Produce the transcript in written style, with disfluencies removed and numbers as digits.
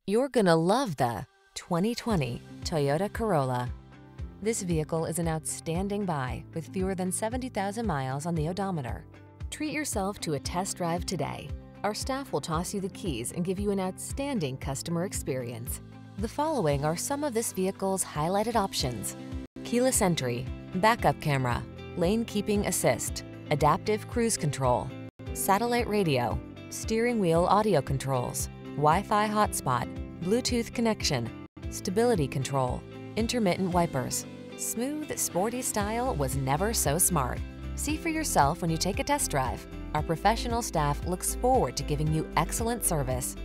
You're gonna love the 2020 Toyota Corolla. This vehicle is an outstanding buy with fewer than 70,000 miles on the odometer. Treat yourself to a test drive today. Our staff will toss you the keys and give you an outstanding customer experience. The following are some of this vehicle's highlighted options: keyless entry, backup camera, lane keeping assist, adaptive cruise control, satellite radio, steering wheel audio controls, Wi-Fi hotspot, Bluetooth connection, stability control, intermittent wipers. Smooth, sporty style was never so smart. See for yourself when you take a test drive. Our professional staff looks forward to giving you excellent service.